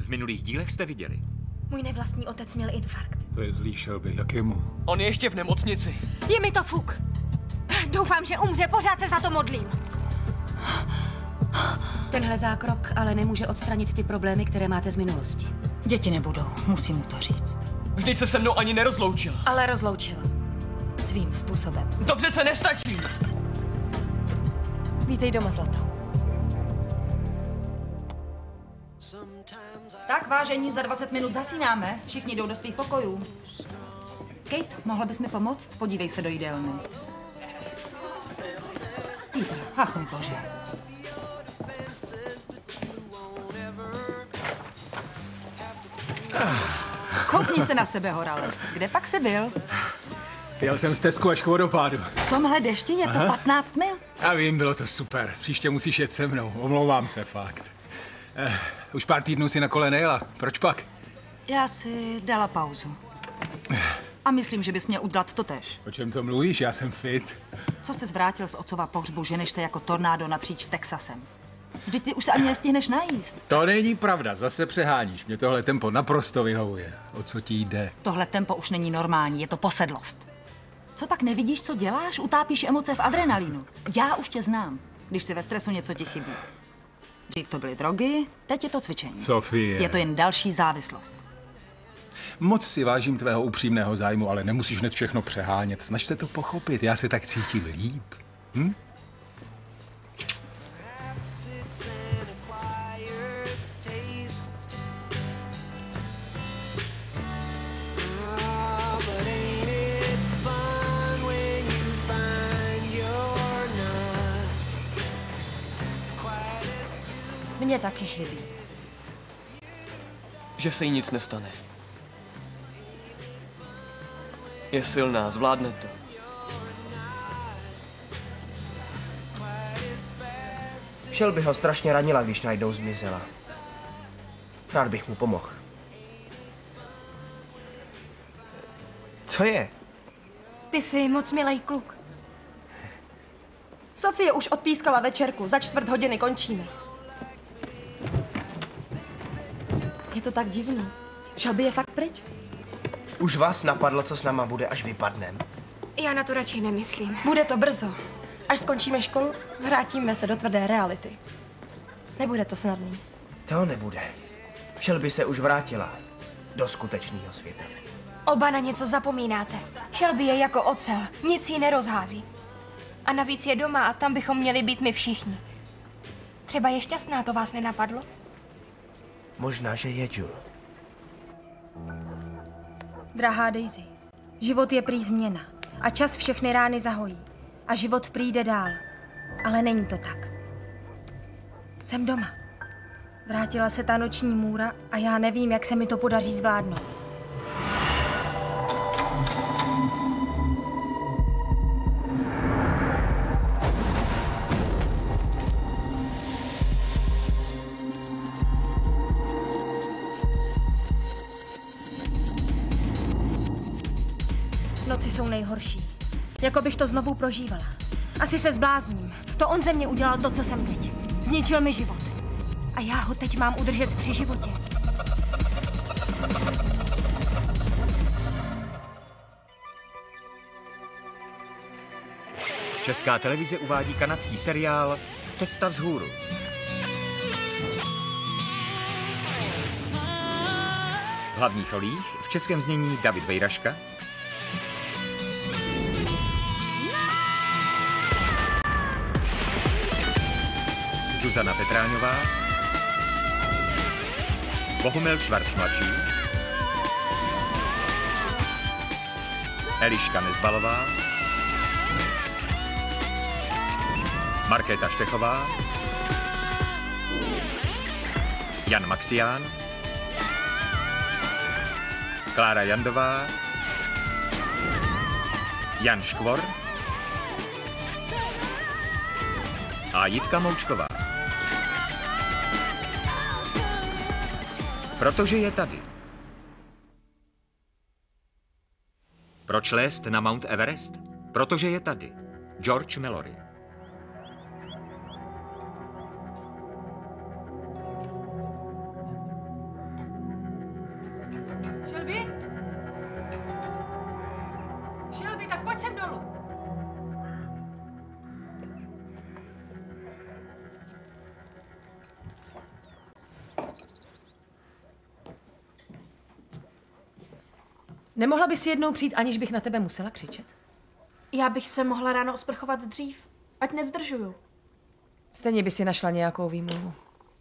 V minulých dílech jste viděli. Můj nevlastní otec měl infarkt. To je zlý, Shelby. Jakému? On je ještě v nemocnici. Je mi to fuk. Doufám, že umře, pořád se za to modlím. Tenhle zákrok ale nemůže odstranit ty problémy, které máte z minulosti. Děti nebudou, musím mu to říct. Vždyť se mnou ani nerozloučil. Ale rozloučila. Svým způsobem. To přece nestačí. Vítej doma, zlato. Tak, vážení, za 20 minut zasínáme. Všichni jdou do svých pokojů. Kate, mohla bys mi pomoct? Podívej se do jídelny. Peter, ach můj bože. Koukni se na sebe, Horale. Kde pak jsi byl? Jel jsem z Tesku až k vodopádu. V tomhle dešti je to 15 mil? Já vím, bylo to super. Příště musíš jet se mnou. Omlouvám se, fakt. Už pár týdnů si na kole nejela. Proč pak? Já si dala pauzu. A myslím, že bys měl udělat totéž. O čem to mluvíš? Já jsem fit. Co jsi zvrátil z otcova pohřbu, ženeš se jako tornádo napříč Texasem? Vždyť ty už se ani nestihneš najíst. To není pravda, zase přeháníš. Mě tohle tempo naprosto vyhovuje. O co ti jde? Tohle tempo už není normální, je to posedlost. Co pak nevidíš, co děláš? Utápíš emoce v adrenalínu. Já už tě znám. Když si ve stresu něco ti chybí. Dřív to byly drogy, teď je to cvičení. Sofie. Je to jen další závislost. Moc si vážím tvého upřímného zájmu, ale nemusíš hned všechno přehánět. Snaž se to pochopit, já se tak cítím líp. Hm? Mně taky chybí. Že se jí nic nestane. Je silná, zvládne to. Shelby ho strašně ranila, když najednou zmizela. Rád bych mu pomohl. Co je? Ty jsi moc milej kluk. Sofie už odpískala večerku, za 4 hodiny končíme. Je to tak divný. Shelby je fakt pryč. Už vás napadlo, co s náma bude, až vypadnem? Já na to radši nemyslím. Bude to brzo. Až skončíme školu, vrátíme se do tvrdé reality. Nebude to snadný. To nebude. Shelby se už vrátila do skutečného světa. Oba na něco zapomínáte. Shelby je jako ocel, nic jí nerozhází. A navíc je doma a tam bychom měli být my všichni. Třeba je šťastná, to vás nenapadlo? Možná, že je, Jul. Drahá Daisy, život je prý změna a čas všechny rány zahojí. A život prý jde dál. Ale není to tak. Jsem doma. Vrátila se ta noční můra a já nevím, jak se mi to podaří zvládnout. Noci jsou nejhorší. Jako bych to znovu prožívala. Asi se zblázním. To on ze mě udělal to, co jsem teď. Zničil mi život. A já ho teď mám udržet při životě. Česká televize uvádí kanadský seriál Cesta vzhůru. V hlavních rolích v českém znění David Vejraška, Zuzana Petráňová, Bohumil Švarc mladší, Eliška Nezbalová, Markéta Štechová, Jan Maxián, Klára Jandová, Jan Škvor a Jitka Moučková. Protože je tady. Proč lézt na Mount Everest? Protože je tady. George Mallory. Nemohla bys jednou přijít, aniž bych na tebe musela křičet? Já bych se mohla ráno osprchovat dřív, ať nezdržuju. Stejně by si našla nějakou výmluvu.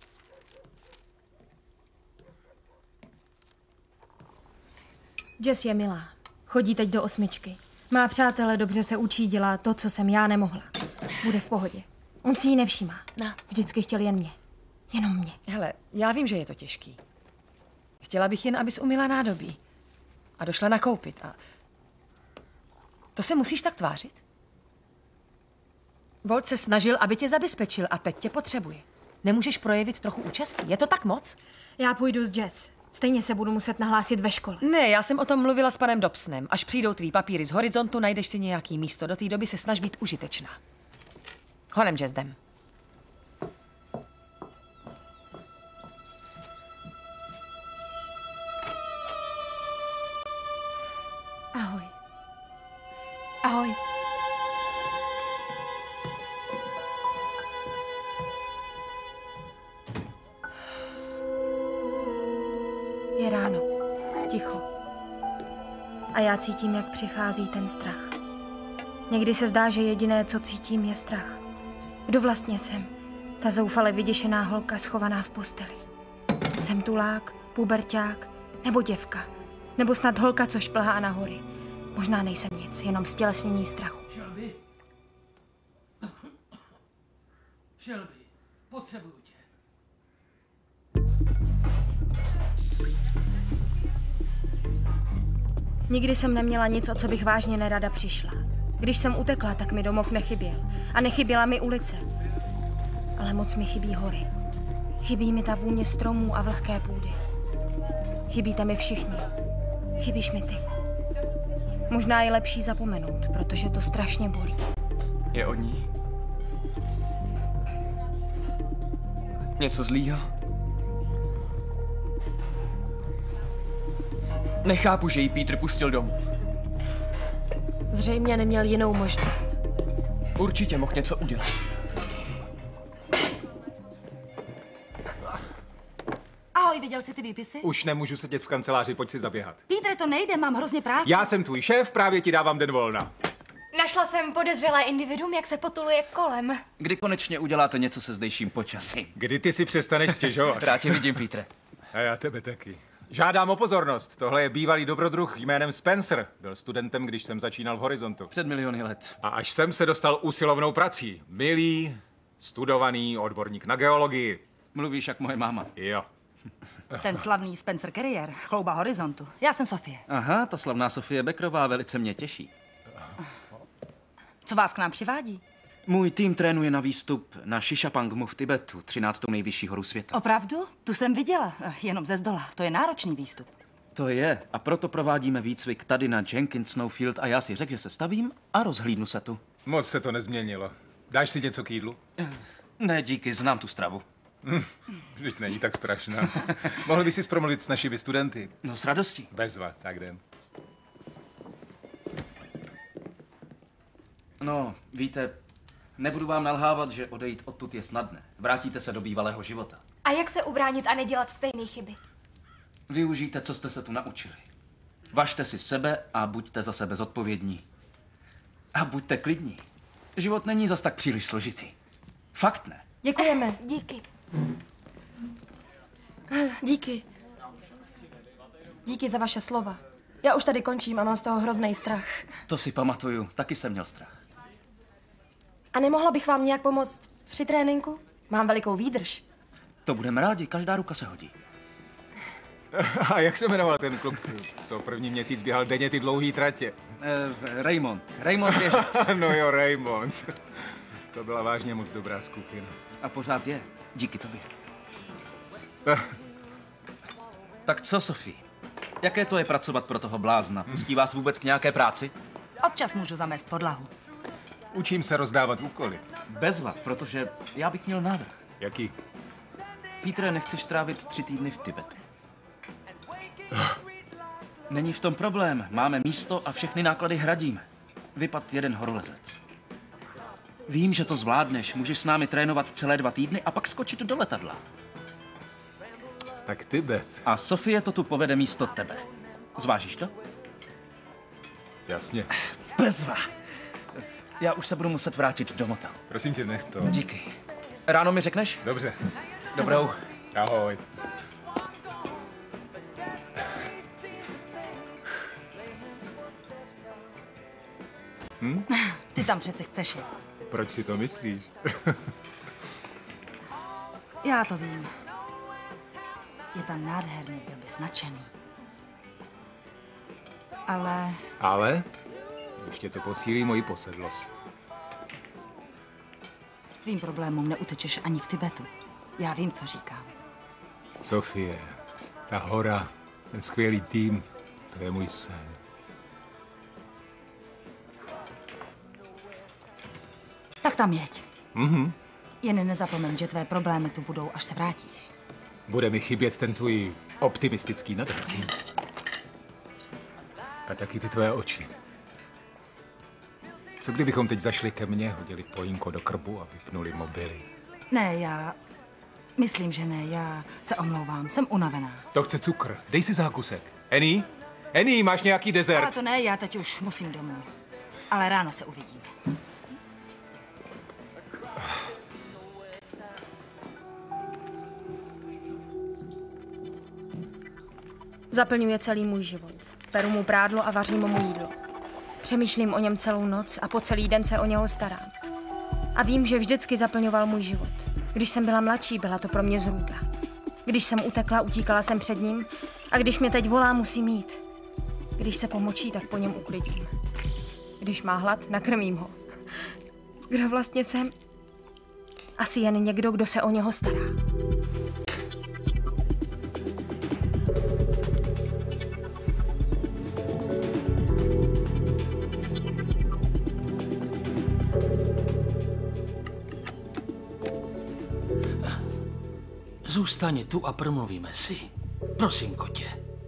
Jess je milá. Chodí teď do 8. Má přátele, dobře se učí, dělá to, co jsem já nemohla. Bude v pohodě. On si ji nevšímá. No. Vždycky chtěl jen mě. Jenom mě. Hele, já vím, že je to těžký. Chtěla bych jen, abys umyla nádobí. A došla nakoupit. A to se musíš tak tvářit? Volt se snažil, aby tě zabezpečil a teď tě potřebuje. Nemůžeš projevit trochu účasti? Je to tak moc? Já půjdu s Jess. Stejně se budu muset nahlásit ve škole. Ne, já jsem o tom mluvila s panem Dobsonem. Až přijdou tvý papíry z Horizontu, najdeš si nějaký místo. Do té doby se snaž být užitečná. Honem, Jess, jdem. Ahoj. Ahoj. Je ráno. Ticho. A já cítím, jak přichází ten strach. Někdy se zdá, že jediné, co cítím, je strach. Kdo vlastně jsem? Ta zoufale vyděšená holka schovaná v posteli. Jsem tulák, puberťák nebo děvka. Nebo snad holka, co šplhá na hory. Možná nejsem nic, jenom stělesnění strachu. Shelby, potřebuju tě. Nikdy jsem neměla nic, o co bych vážně nerada přišla. Když jsem utekla, tak mi domov nechyběl. A nechyběla mi ulice. Ale moc mi chybí hory. Chybí mi ta vůně stromů a vlhké půdy. Chybíte mi všichni. Chybíš mi ty. Možná je lepší zapomenout, protože to strašně bolí. Je od ní? Něco zlýho? Nechápu, že jí Peter pustil domů. Zřejmě neměl jinou možnost. Určitě mohl něco udělat. Ahoj, viděl jsi ty výpisy? Už nemůžu sedět v kanceláři, pojď si zaběhat. Pítre, to nejde, mám hrozně práci. Já jsem tvůj šéf, právě ti dávám den volna. Našla jsem podezřelé individuum, jak se potuluje kolem. Kdy konečně uděláte něco se zdejším počasím? Kdy ty si přestaneš stěžovat? Rád tě vidím, Petre. A já tebe taky. Žádám o pozornost. Tohle je bývalý dobrodruh jménem Spencer. Byl studentem, když jsem začínal v Horizontu. Před miliony let. A až jsem se dostal usilovnou prací. Milý, studovaný odborník na geologii. Mluvíš jak moje máma. Jo. Ten slavný Spencer Carrier, chlouba Horizontu. Já jsem Sofie. Aha, ta slavná Sofie Beckerová velice mě těší. Co vás k nám přivádí? Můj tým trénuje na výstup na Shishapangmu v Tibetu, 13. nejvyšší horu světa. Opravdu? Tu jsem viděla, jenom ze zdola. To je náročný výstup. To je, a proto provádíme výcvik tady na Jenkins Snowfield a já si řekl, že se stavím a rozhlídnu se tu. Moc se to nezměnilo. Dáš si něco k jídlu? Ne, díky, znám tu stravu. Vždyť není tak strašná. Mohli by si promluvit s našimi studenty? No s radostí. Bezva, tak jdem. No, víte, nebudu vám nalhávat, že odejít odtud je snadné. Vrátíte se do bývalého života. A jak se ubránit a nedělat stejné chyby? Využijte, co jste se tu naučili. Važte si sebe a buďte za sebe zodpovědní. A buďte klidní. Život není zas tak příliš složitý. Fakt ne. Děkujeme. Díky. Díky. Díky za vaše slova. Já už tady končím a mám z toho hrozný strach. To si pamatuju, taky jsem měl strach. A nemohla bych vám nějak pomoct při tréninku? Mám velikou výdrž. To budeme rádi, každá ruka se hodí. A jak se jmenoval ten kluk, co první měsíc běhal denně ty dlouhý tratě? Raymond Běžec. No jo, Raymond. To byla vážně moc dobrá skupina. A pořád je, díky tobě. Tak co, Sofie? Jaké to je pracovat pro toho blázna? Pustí vás vůbec k nějaké práci? Občas můžu zamést podlahu. Učím se rozdávat úkoly. Bezva, protože já bych měl návrh. Jaký? Petre, nechceš strávit 3 týdny v Tibetu? Není v tom problém. Máme místo a všechny náklady hradíme. Vypad jeden horolezec. Vím, že to zvládneš. Můžeš s námi trénovat celé 2 týdny a pak skočit do letadla. Tak Tibet. A Sofie to tu povede místo tebe. Zvážíš to? Jasně. Bezva. Já už se budu muset vrátit do motelu. Prosím tě, nech to. Díky. Ráno mi řekneš? Dobře. Dobrou. Ahoj. Ty tam přece chceš jet. Proč si to myslíš? Já to vím. Je tam nádherný, byl bys nadšený. Ale Ale ještě to posílí moji posedlost. svým problémům neutečeš ani v Tibetu. Já vím, co říkám. Sofie, ta hora, ten skvělý tým, to je můj sen. Tak tam jeď. Jen nezapomeň, že tvé problémy tu budou, až se vrátíš. Bude mi chybět ten tvůj optimistický nadech. A taky ty tvé oči. Co kdybychom teď zašli ke mně, hodili polínko do krbu a vypnuli mobily? Ne, já... Myslím, že ne, já se omlouvám, jsem unavená. To chce cukr, dej si zákusek. Eni? Eni, máš nějaký dezert? Ale to ne, já teď už musím domů. Ale ráno se uvidíme. Zaplňuje celý můj život. Peru mu prádlo a vařím mu jídlo. Přemýšlím o něm celou noc a po celý den se o něho starám. A vím, že vždycky zaplňoval můj život. Když jsem byla mladší, byla to pro mě zrůda. Když jsem utekla, utíkala jsem před ním a když mě teď volá, musím jít. Když se pomočí, tak po něm uklidím. Když má hlad, nakrmím ho. Kdo vlastně jsem? Asi jen někdo, kdo se o něho stará. Zůstaň tu a promluvíme si. Prosím, kotě.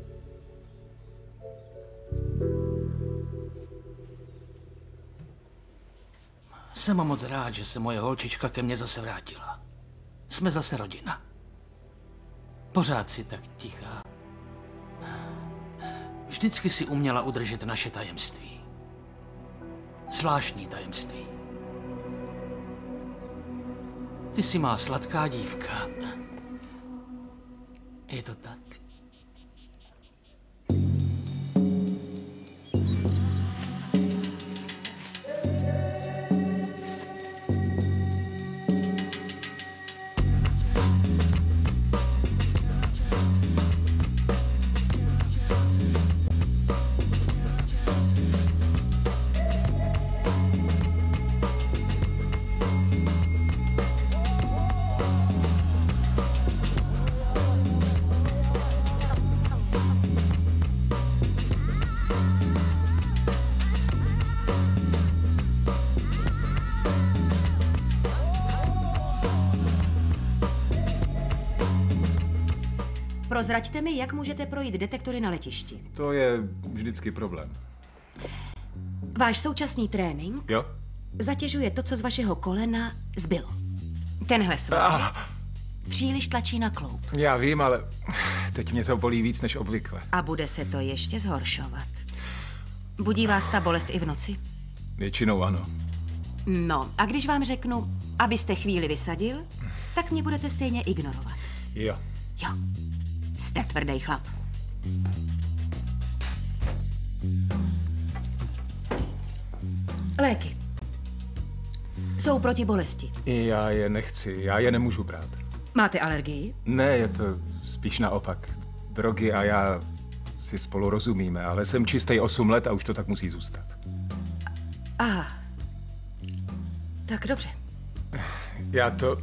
Jsem moc rád, že se moje holčička ke mně zase vrátila. Jsme zase rodina. Pořád si tak tichá. Vždycky si uměla udržet naše tajemství. Zvláštní tajemství. Ty jsi má sladká dívka. Je to tak? Prozraďte mi, jak můžete projít detektory na letišti. To je vždycky problém. Váš současný trénink Jo? zatěžuje to, co z vašeho kolena zbylo. Tenhle sval příliš tlačí na kloup. Já vím, ale teď mě to bolí víc než obvykle. A bude se to ještě zhoršovat. Budí vás ta bolest i v noci? Většinou ano. No, a když vám řeknu, abyste chvíli vysadil, tak mě budete stejně ignorovat. Jo. Jo. Jste tvrdý chlap. Léky. Jsou proti bolesti. Já je nechci, já je nemůžu brát. Máte alergii? Ne, je to spíš naopak. Drogy a já si spolu rozumíme, ale jsem čistý 8 let a už to tak musí zůstat. Aha. Tak dobře. Já to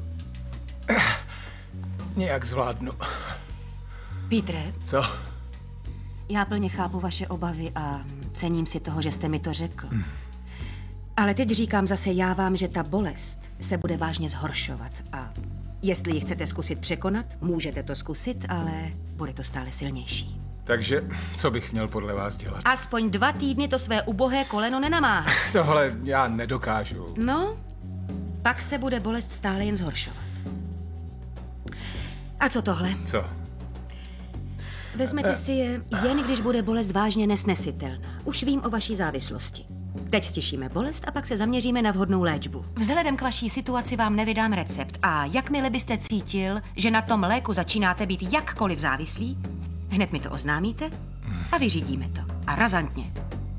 nějak zvládnu. Pítre? Co? Já plně chápu vaše obavy a cením si toho, že jste mi to řekl. Ale teď říkám zase já vám, že ta bolest se bude vážně zhoršovat a jestli ji chcete zkusit překonat, můžete to zkusit, ale bude to stále silnější. Takže co bych měl podle vás dělat? Aspoň 2 týdny to své ubohé koleno nenamáhat. Tohle já nedokážu. No, pak se bude bolest stále jen zhoršovat. A co tohle? Co? Vezmete si je jen, když bude bolest vážně nesnesitelná. Už vím o vaší závislosti. Teď stišíme bolest a pak se zaměříme na vhodnou léčbu. Vzhledem k vaší situaci vám nevydám recept a jakmile byste cítil, že na tom léku začínáte být jakkoliv závislí, hned mi to oznámíte a vyřídíme to. A razantně.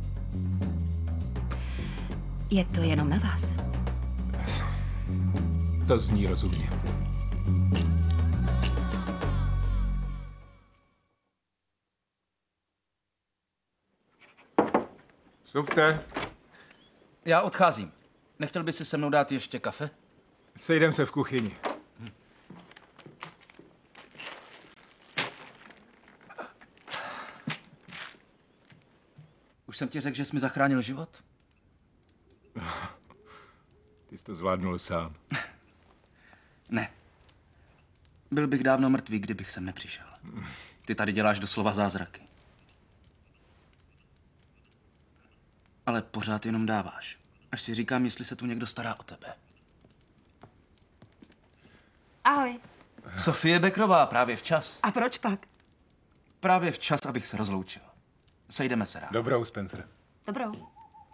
Je to jenom na vás. To zní rozumně. Vstupte. Já odcházím. Nechtěl by si se mnou dát ještě kafe? Sejdem se v kuchyni. Už jsem ti řekl, že jsi mi zachránil život? Ty jsi to zvládnul sám. Ne. Byl bych dávno mrtvý, kdybych sem nepřišel. Ty tady děláš doslova zázraky. Ale pořád jenom dáváš. Až si říkám, jestli se tu někdo stará o tebe. Ahoj. Sofie Beckrová, právě včas. A proč pak? Právě včas, abych se rozloučil. Sejdeme se rád. Dobrou, Spencer. Dobrou.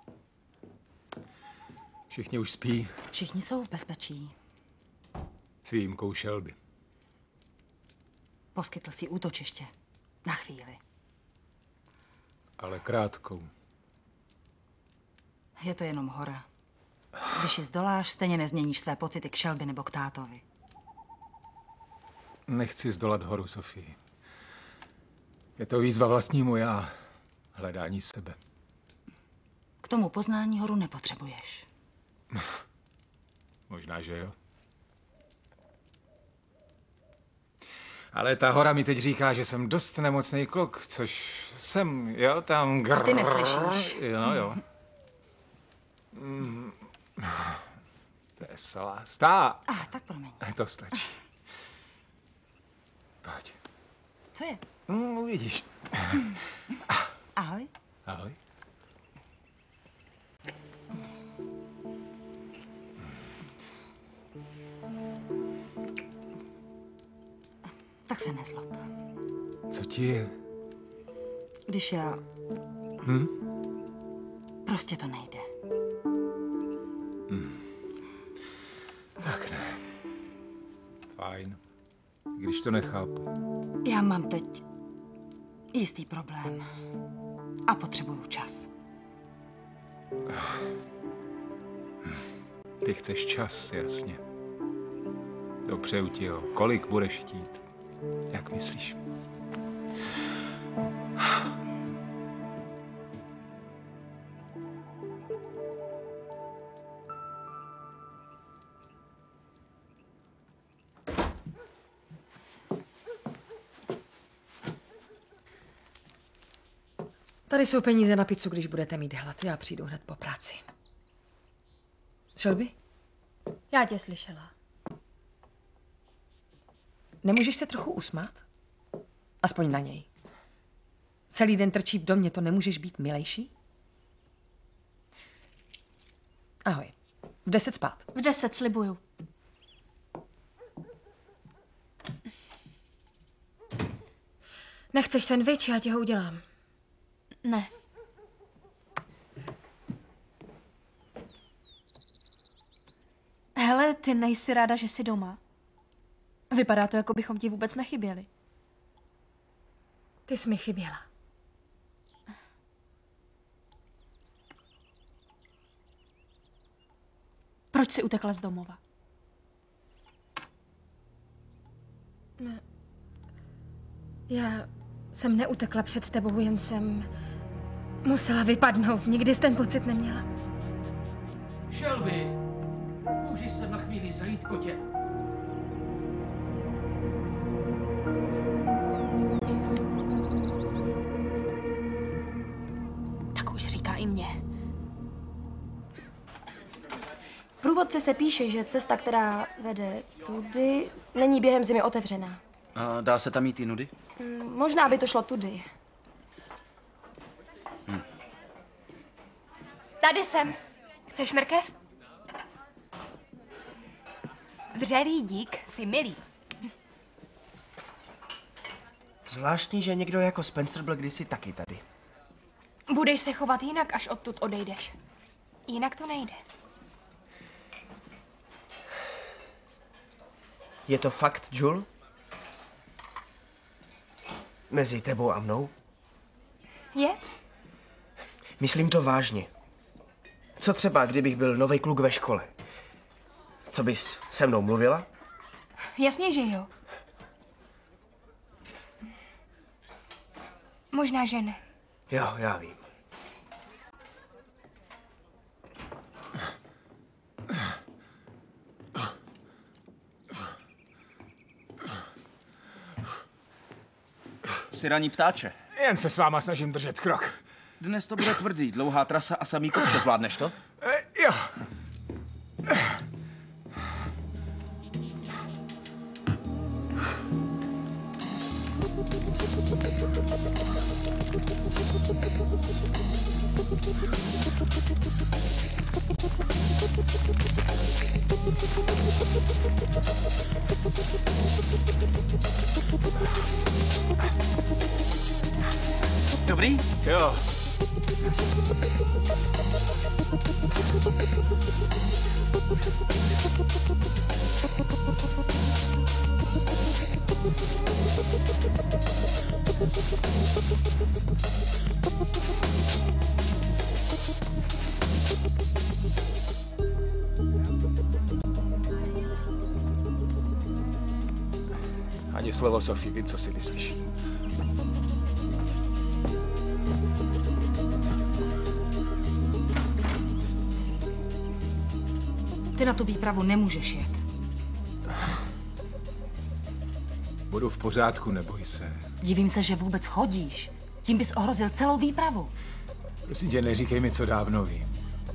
Všichni už spí. Všichni jsou v bezpečí. S výjimkou Shelby. Poskytl si útočiště. Na chvíli. Ale krátkou. Je to jenom hora. Když ji zdoláš, stejně nezměníš své pocity k Shelby nebo k tátovi. Nechci zdolat horu, Sofii. Je to výzva vlastnímu já. Hledání sebe. K tomu poznání horu nepotřebuješ. Možná, že jo. Ale ta hora mi teď říká, že jsem dost nemocný kluk, což jsem, jo, tam... A ty neslyšíš. Jo. To je salá. Tak promiň. To stačí. Pojď. Co je? Uvidíš. Ahoj. Ahoj. Tak se nezlob. Co ti je? Když já... Prostě to nejde. Tak ne. Fajn. Když to nechápu. Já mám teď jistý problém. A potřebuju čas. Ty chceš čas, jasně. Dopřeju ti ho. Kolik budeš chtít? Jak myslíš? Tady jsou peníze na pizzu, když budete mít hlad. Já přijdu hned po práci. Shelby? Já tě slyšela. Nemůžeš se trochu usmát? Aspoň na něj. Celý den trčí v domě, to nemůžeš být milejší? Ahoj. V 10 spát. V 10, slibuju. Nechceš sendvič, já ti ho udělám. Ne. Hele, ty nejsi ráda, že jsi doma. Vypadá to, jako bychom ti vůbec nechyběli. Ty jsi mi chyběla. Proč jsi utekla z domova? Ne. Já jsem neutekla před tebou, jen jsem musela vypadnout. Nikdy jsi ten pocit neměla. Shelby, můžeš se na chvíli zajít, kotě? Tak už říká i mě. V průvodce se píše, že cesta, která vede tudy, není během zimy otevřená. A dá se tam jít i nudy? Možná by to šlo tudy. Tady jsem. Chceš mrkev? Vřelý dík si milý. Zvláštní, že někdo jako Spencer byl kdysi taky tady. Budeš se chovat jinak, až odtud odejdeš. Jinak to nejde. Je to fakt, Jul? Mezi tebou a mnou? Je? Myslím to vážně. Co třeba, kdybych byl nový kluk ve škole? Co bys se mnou mluvila? Jasně, že jo. Možná, že ne. Jo, já vím. Jsi ranní ptáče. Jen se s váma snažím držet krok. Dnes to bude tvrdý, dlouhá trasa a samý kopce, zvládneš to? Jo. Dobrý? Jo. Ani slovo, Sophie, vím, co si myslíš. Ty na tu výpravu nemůžeš jet. Budu v pořádku, neboj se. Divím se, že vůbec chodíš. Tím bys ohrozil celou výpravu. Prosím tě, neříkej mi, co dávno vím.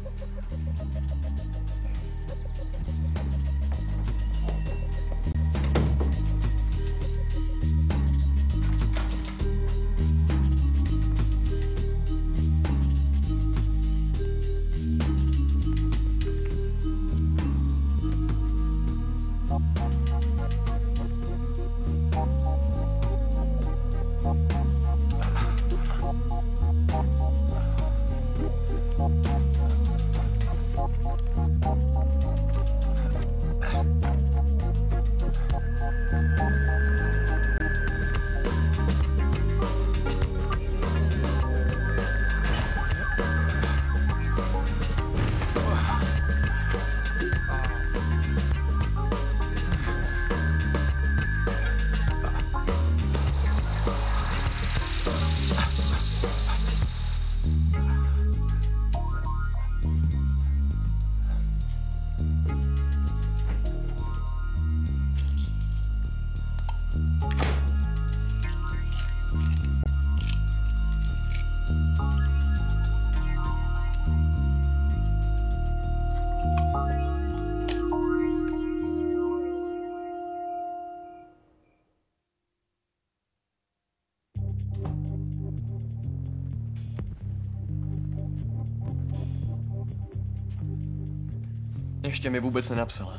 Ještě mi vůbec nenapsala.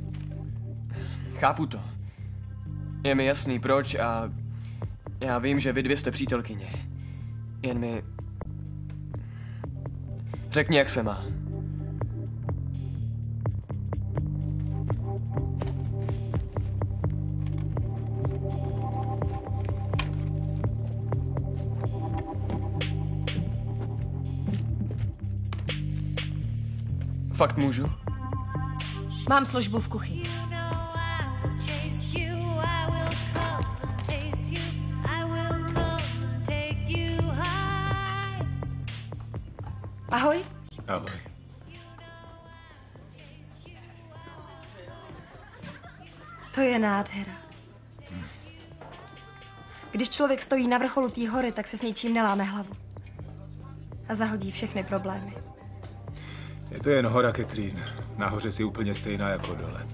Chápu to. Je mi jasný proč a já vím, že vy dvě jste přítelkyně. Jen mi... Řekni, jak se má. Fakt můžu? Mám službu v kuchyni. Ahoj. Ahoj. To je nádhera. Když člověk stojí na vrcholu té hory, tak se s ničím neláme hlavu. A zahodí všechny problémy. Je to jen hora, Catherine. Nahoře si úplně stejná jako dole.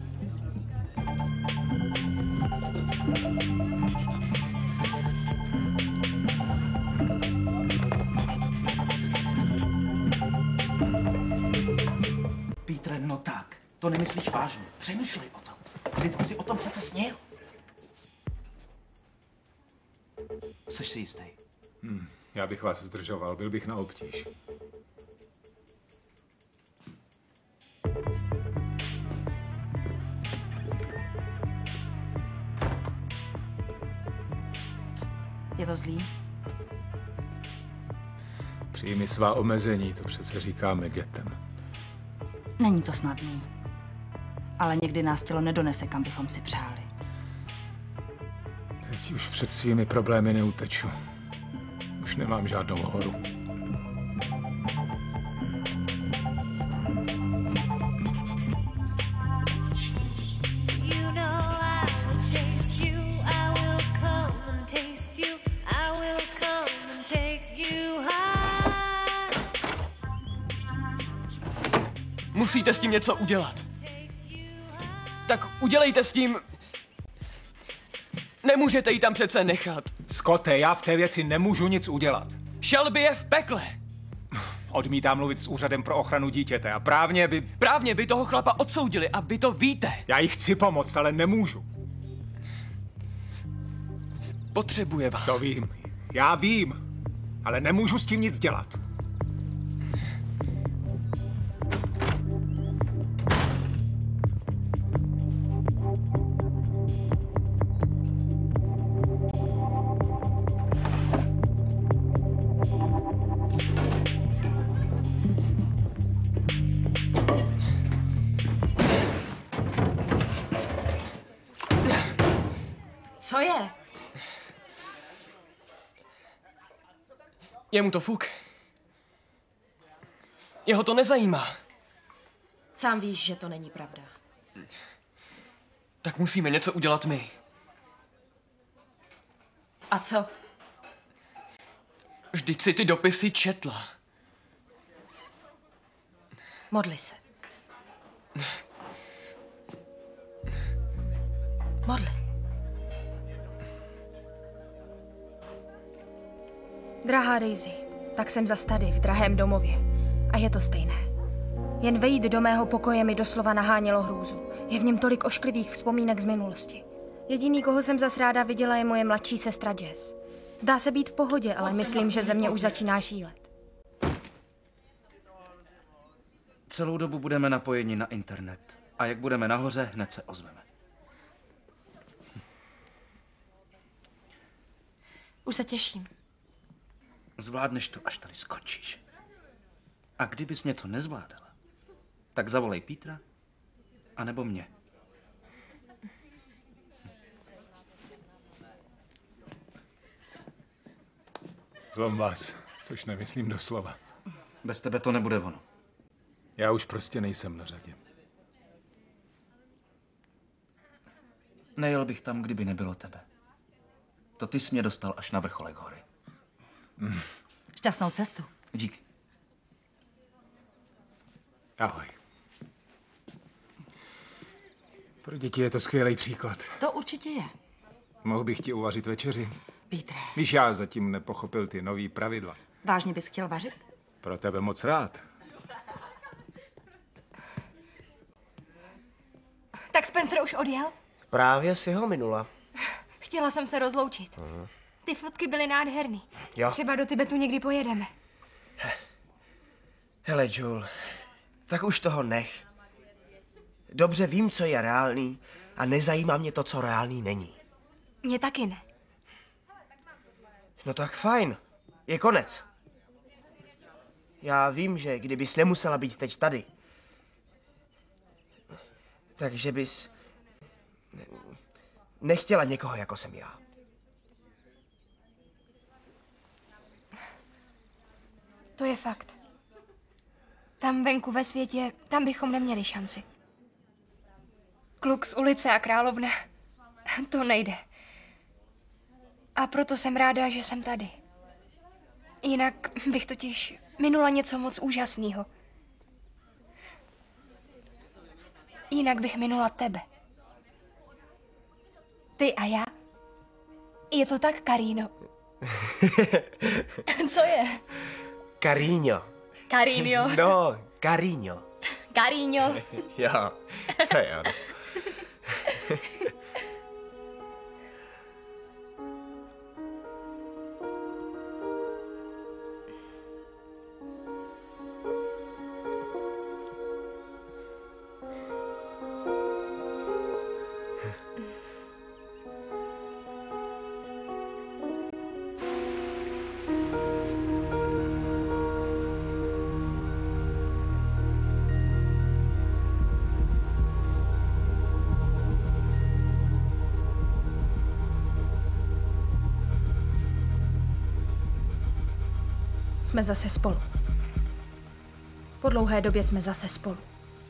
Petre, no tak. To nemyslíš vážně. Přemýšlej o tom. Vždycky si o tom přece sněl. Jseš si jistý? Já bych vás zdržoval, byl bych na obtíž. Je to zlý? Přijmi svá omezení, to přece říkáme dětem. Není to snadný. Ale někdy nás tělo nedonese, kam bychom si přáli. Teď už před svými problémy neuteču. Už nemám žádnou horu. Musíte s tím něco udělat. Tak udělejte s tím... Nemůžete ji tam přece nechat. Scotте, já v té věci nemůžu nic udělat. Shelby je v pekle. Odmítá mluvit s úřadem pro ochranu dítěte a právně by... Právně by toho chlapa odsoudili a vy to víte. Já jí chci pomoct, ale nemůžu. Potřebuje vás. To vím. Já vím. Ale nemůžu s tím nic dělat. Co je? Je mu to fuk. Jeho to nezajímá. Sám víš, že to není pravda. Tak musíme něco udělat my. A co? Vždyť si ty dopisy četla. Modli se. Modli. Drahá Daisy, tak jsem zas tady, v drahém domově. A je to stejné. Jen vejít do mého pokoje mi doslova nahánělo hrůzu. Je v něm tolik ošklivých vzpomínek z minulosti. Jediný, koho jsem zas ráda viděla, je moje mladší sestra Jess. Zdá se být v pohodě, ale myslím, že ze mě už začíná šílet. Celou dobu budeme napojeni na internet. A jak budeme nahoře, hned se ozveme. Už se těším. Zvládneš to, až tady skončíš. A kdybys něco nezvládala, tak zavolej Petra, anebo mě. Zlom vás, což nemyslím doslova. Bez tebe to nebude ono. Já už prostě nejsem na řadě. Nejel bych tam, kdyby nebylo tebe. To ty jsi mě dostal až na vrcholek hory. Šťastnou cestu. Díky. Ahoj. Pro děti je to skvělý příklad. To určitě je. Mohl bych ti uvařit večeři? Pítre. Víš, já zatím nepochopil ty nový pravidla. Vážně bys chtěl vařit? Pro tebe moc rád. Tak Spencer už odjel? Právě si ho minula. Chtěla jsem se rozloučit. Ty fotky byly nádherný. Jo. Třeba do Tibetu někdy pojedeme. Hele, Joel, tak už toho nech. Dobře vím, co je reálný a nezajímá mě to, co reálný není. Mě taky ne. No tak fajn, je konec. Já vím, že kdybys nemusela být teď tady, takže bys nechtěla někoho, jako jsem já. To je fakt. Tam venku ve světě, tam bychom neměli šanci. Kluk z ulice a královna, to nejde. A proto jsem ráda, že jsem tady. Jinak bych totiž minula něco moc úžasného. Jinak bych minula tebe. Ty a já. Je to tak, Karino. Co je? Cariño. Cariño. No, cariño. Cariño. Jo, to je ono. Jsme zase spolu. Po dlouhé době jsme zase spolu.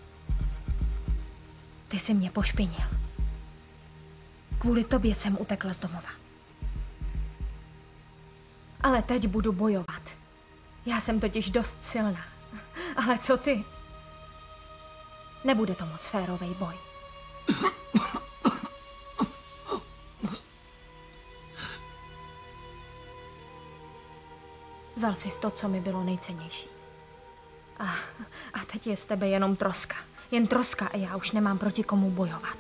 Ty jsi mě pošpinil. Kvůli tobě jsem utekla z domova. Ale teď budu bojovat. Já jsem totiž dost silná. Ale co ty? Nebude to moc férovej boj. Vzal jsi to, co mi bylo nejcennější. A teď je z tebe jenom troska. Jen troska a já už nemám proti komu bojovat.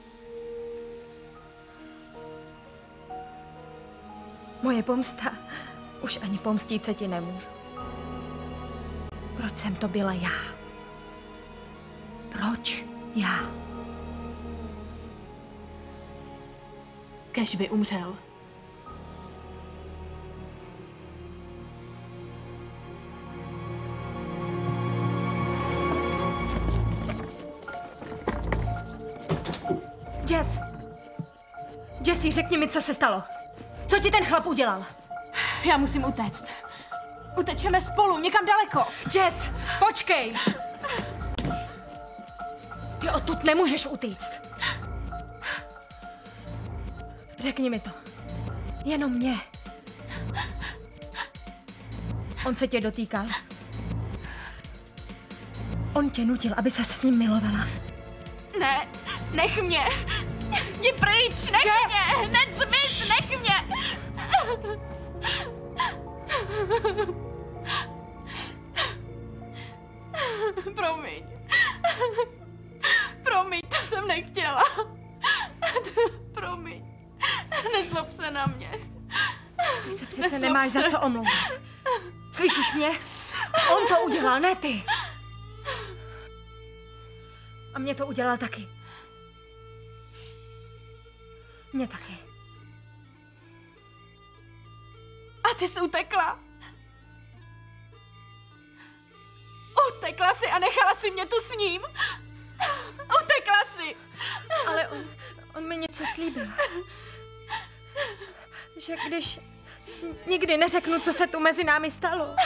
Moje pomsta, už ani pomstít se ti nemůžu. Proč jsem to byla já? Proč já? Kež by umřel. Jess! Jessie, řekni mi, co se stalo. Co ti ten chlap udělal? Já musím utéct. Utečeme spolu, někam daleko. Jess, počkej! Ty odtud nemůžeš utíct. Řekni mi to. Jenom mě. On se tě dotýkal. On tě nutil, aby ses s ním milovala. Ne, nech mě. Jdi pryč, nech mě. Hned zmiz, nech mě. Promiň. Promiň, to jsem nechtěla. Promiň. Nezlob se na mě. Ty se přece nemáš za co omlouvat. Slyšíš mě? On to udělal, ne ty. A mě to udělal taky. Mě taky. A ty jsi utekla. Utekla si a nechala si mě tu s ním. Utekla si. Ale on mi něco slíbil. Že když nikdy neřeknu, co se tu mezi námi stalo,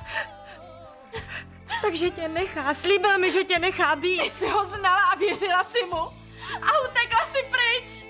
takže tě nechá. Slíbil mi, že tě nechá být. Ty jsi ho znala a věřila si mu. A utekla si pryč.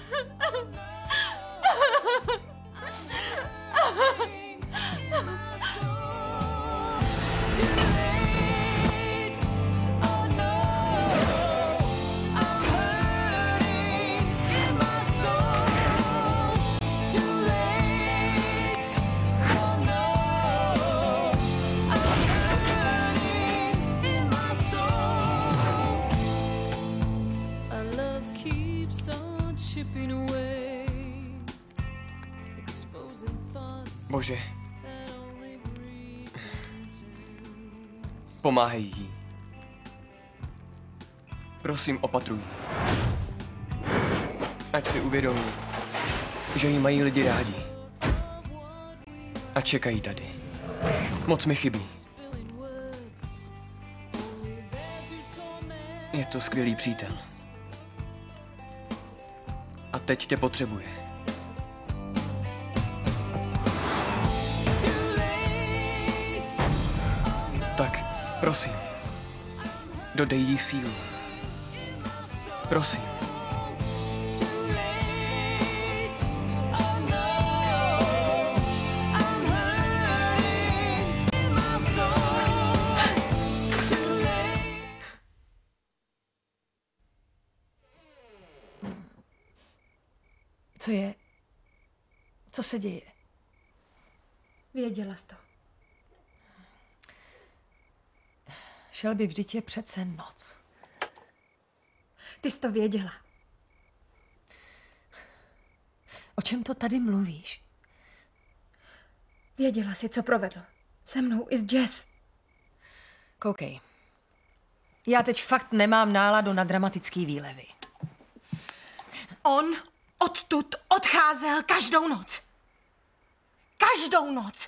Bože, pomáhej jí. Prosím, opatruj. Ať si uvědomí, že jí mají lidi rádi. A čekají tady. Moc mi chybí. Je to skvělý přítel. A teď tě potřebuje. Tak, prosím, dodej jí sílu. Prosím. Co je? Co se děje? Věděla jsi to. Shelby, vždyť je přece noc. Ty jsi to věděla. O čem to tady mluvíš? Věděla jsi, co provedl. Se mnou i s Jess. Koukej. Já teď fakt nemám náladu na dramatický výlevy. On odtud odcházel každou noc. Každou noc.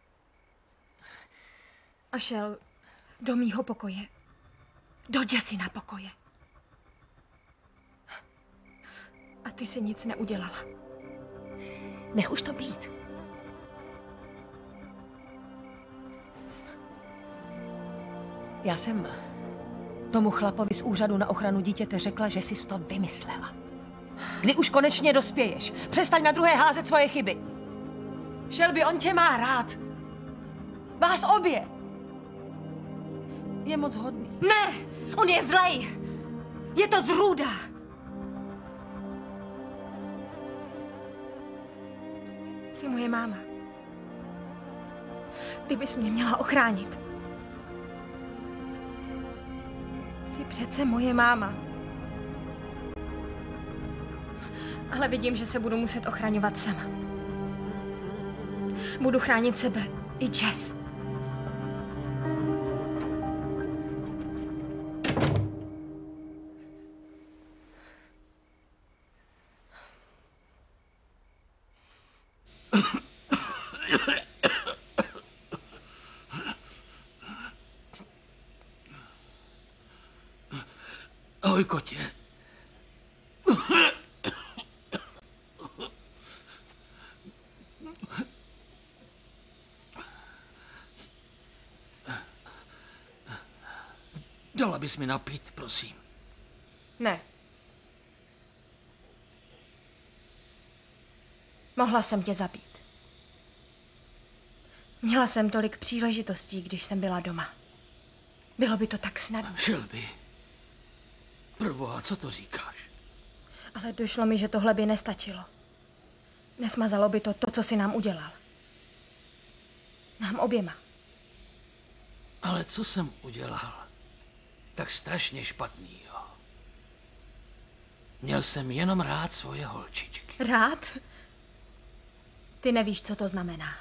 A šel do mýho pokoje. Do Jessina pokoje. A ty si nic neudělala. Nech už to být. Já jsem tomu chlapovi z úřadu na ochranu dítěte řekla, že jsi to vymyslela. Kdy už konečně dospěješ? Přestaň na druhé házet svoje chyby. Shelby, on tě má rád. Vás obě. Je moc hodný. Ne, on je zlej. Je to zrůda. Jsi moje máma. Ty bys mě měla ochránit. Jsi přece moje máma. Ale vidím, že se budu muset ochraňovat sama. Budu chránit sebe i Jess. Ahoj, kotě. Dala bys mi napít, prosím. Ne. Mohla jsem tě zabít. Měla jsem tolik příležitostí, když jsem byla doma. Bylo by to tak snadné. Shelby, proboha, co to říkáš? Ale došlo mi, že tohle by nestačilo. Nesmazalo by to, co jsi nám udělal. Nám oběma. Ale co jsem udělal? Tak strašně špatný, jo. Měl jsem jenom rád svoje holčičky. Rád? Ty nevíš, co to znamená.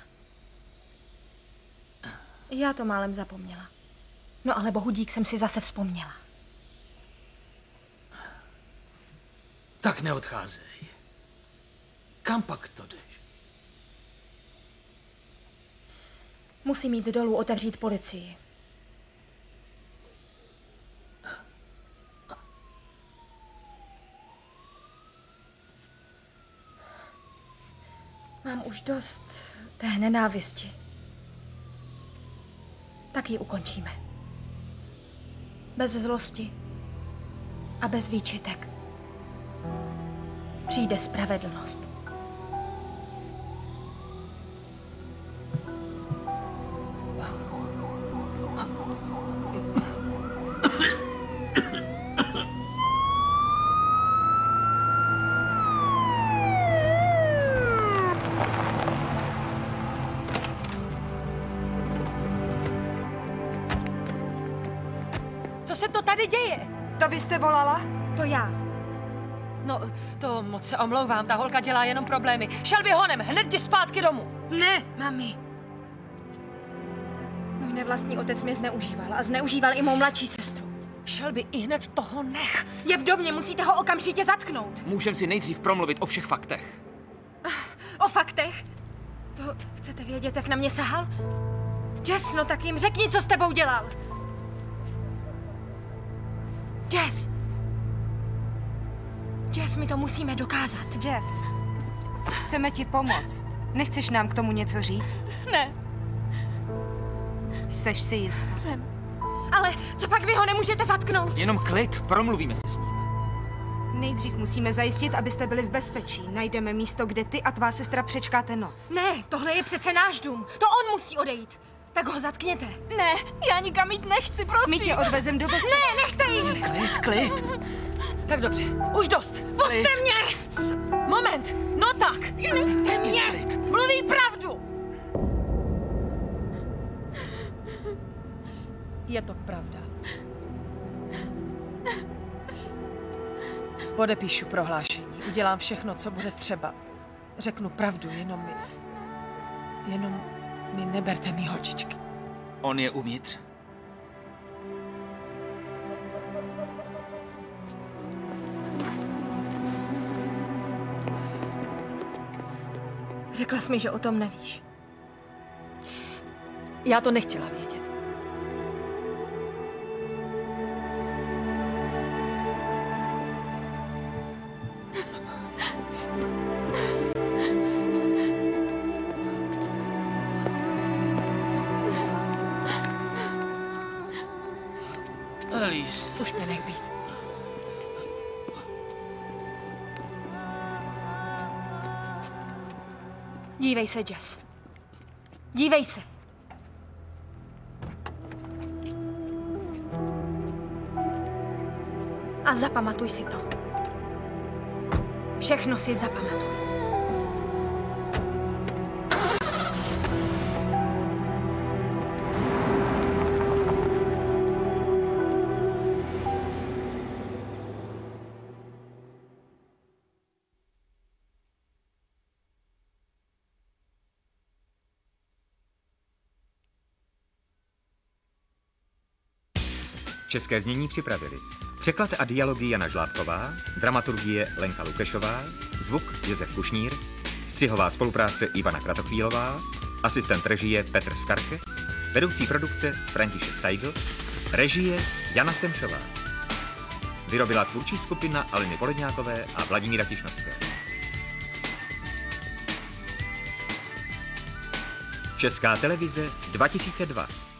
Já to málem zapomněla. No ale bohudík jsem si zase vzpomněla. Tak neodcházej. Kam pak to jdeš? Musím jít dolů otevřít policii. Mám už dost té nenávisti. Tak ji ukončíme. Bez zlosti a bez výčitek. Přijde spravedlnost. Co se to tady děje? To vy jste volala? To já. No, to moc se omlouvám, ta holka dělá jenom problémy. Shelby, honem, hned jdi zpátky domů. Ne, mami. Můj nevlastní otec mě zneužíval a zneužíval i mou mladší sestru. Shelby, i hned toho nech. Je v domě, musíte ho okamžitě zatknout. Můžem si nejdřív promluvit o všech faktech. O faktech? To chcete vědět, jak na mě sahal? Jess, no tak jim řekni, co s tebou dělal. Jess! Jess, my to musíme dokázat. Jess, chceme ti pomoct. Nechceš nám k tomu něco říct? Ne. Jseš si jistá? Jsem. Ale co pak vy ho nemůžete zatknout? Jenom klid, promluvíme si s ním. Nejdřív musíme zajistit, abyste byli v bezpečí. Najdeme místo, kde ty a tvá sestra přečkáte noc. Ne, tohle je přece náš dům. To on musí odejít. Tak ho zatkněte. Ne, já nikam jít nechci, prosím. My tě odvezem do bezpečí. Ne, nechte jí! Klid. Tak dobře, už dost. Pusťte mě! Moment, no tak. Nechte mě! Mluví pravdu. Je to pravda. Podepíšu prohlášení, udělám všechno, co bude třeba. Řeknu pravdu, jenom mi neberte mý holčičky. On je uvnitř. Řekla jsi mi, že o tom nevíš. Já to nechtěla vědět. líst. Už mě nech být. Dívej se, Jess. Dívej se. A zapamatuj si to. Všechno si zapamatuj. České znění připravili překlad a dialogy Jana Žlábková, dramaturgie Lenka Lukešová, zvuk Josef Kušnír, střihová spolupráce Ivana Kratochvílová, asistent režie Petr Skarke, vedoucí produkce František Seidl, režie Jana Semšová. Vyrobila tvůrčí skupina Aleny Poledňákové a Vladimíra Tišnovského. Česká televize 2002.